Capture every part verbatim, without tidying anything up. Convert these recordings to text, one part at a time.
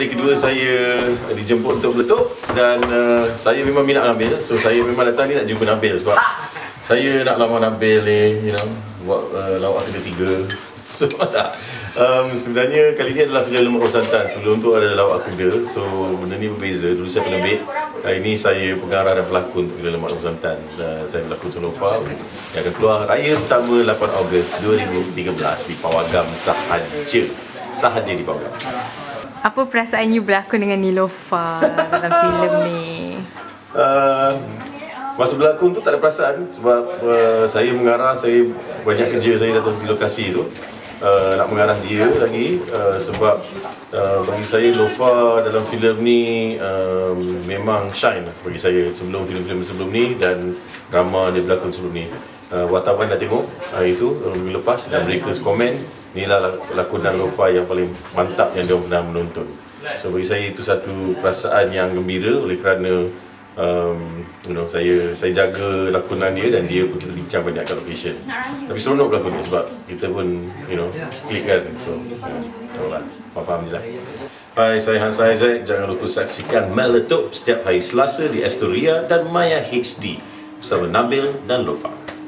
Hari kedua saya dijemput untuk meletup dan uh, saya memang minat Nabil. So saya memang datang ni nak jumpa Nabil sebab saya nak lamar Nabil ni, you know, buat uh, lawak kedua tiga. So tak. Um, sebenarnya kali ni adalah filem Lemak Rosantan. Sebelum tu ada lawak kedua. So benda ni berbeza. Dulu saya penerbit. Hari ni saya pengarah dan pelakon untuk filem Lemak Rosantan. Dan saya berlakon Solofa yang akan keluar raya pertama lapan Ogos dua ribu tiga belas di Pawagam sahaja. Sahaja di Pawagam. Apa perasaan you berlakon dengan Niloufar dalam filem ni? Uh, masa berlakon tu tak ada perasaan sebab uh, saya mengarah, saya banyak kerja saya datang di lokasi tu. Uh, nak mengarah dia lagi uh, sebab uh, bagi saya Lofa dalam filem ni um, memang shine bagi saya sebelum filem-filem sebelum ni dan drama dia berlakon sebelum ni. Uh, wartawan dah tengok hari tu uh, minggu lepas dan mereka komen inilah lakonan Lofa yang paling mantap yang dia pernah menonton. So bagi saya itu satu perasaan yang gembira oleh kerana um, you know, saya saya jaga lakonan dia dan dia pun kita bincang banyak kat location. Tapi seronok berlakon dia sebab kita pun you know klik kan. So tahu lah, faham jelas. Hai, saya Hansa Isaac. Jangan lupa saksikan Meletup setiap hari Selasa di Astoria dan Maya H D bersama Nabil dan Lofa.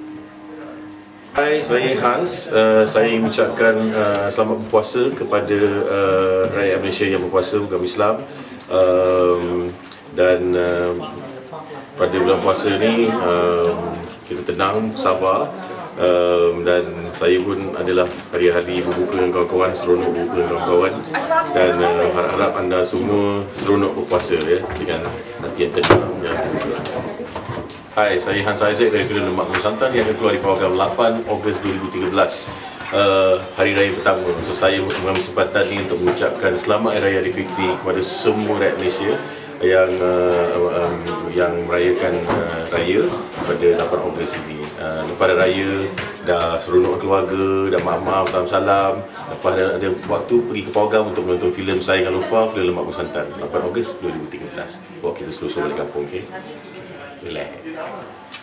Hai, saya Hans. Uh, saya ingin mengucapkan uh, selamat berpuasa kepada uh, rakyat Malaysia yang berpuasa bukan Islam. Um, dan uh, pada bulan puasa ni um, kita tenang, sabar. Um, dan saya pun adalah hari-hari berbuka dengan kawan-kawan, seronok berbuka dengan kawan-kawan. Dan uh, harap-harap anda semua seronok berpuasa ya, dengan hati yang tenang dan berbuka. Hai, saya Hans Isaac dari filem Lemak Rosantan yang akan keluar di Pawagam lapan Ogos dua ribu tiga belas. Uh, hari raya pertama. So saya mengambil kesempatan ini untuk mengucapkan selamat Hari Raya Aidilfitri kepada semua rakyat Malaysia yang uh, um, yang merayakan uh, raya pada lapan Ogos ini. Uh, lepas raya dah seronok keluarga, dah maaf-maaf, salam-salam. Lepas ada, ada waktu pergi ke Pawagam untuk menonton filem saya dengan Lofa, filem Lemak Rosantan lapan Ogos dua ribu tiga belas. Bawa kita selusur balik kampung, okey? Relax.